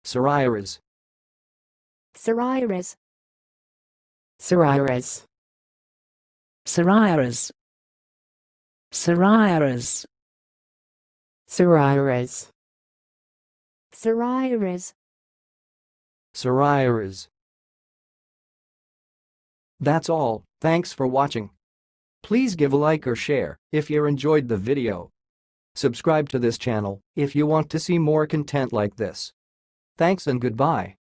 Soruyoruz. Soruyoruz. Soruyoruz. Soruyoruz. Soruyoruz. Soruyoruz. Soruyoruz. Soruyoruz. That's all, thanks for watching. Please give a like or share if you enjoyed the video. Subscribe to this channel if you want to see more content like this. Thanks and goodbye.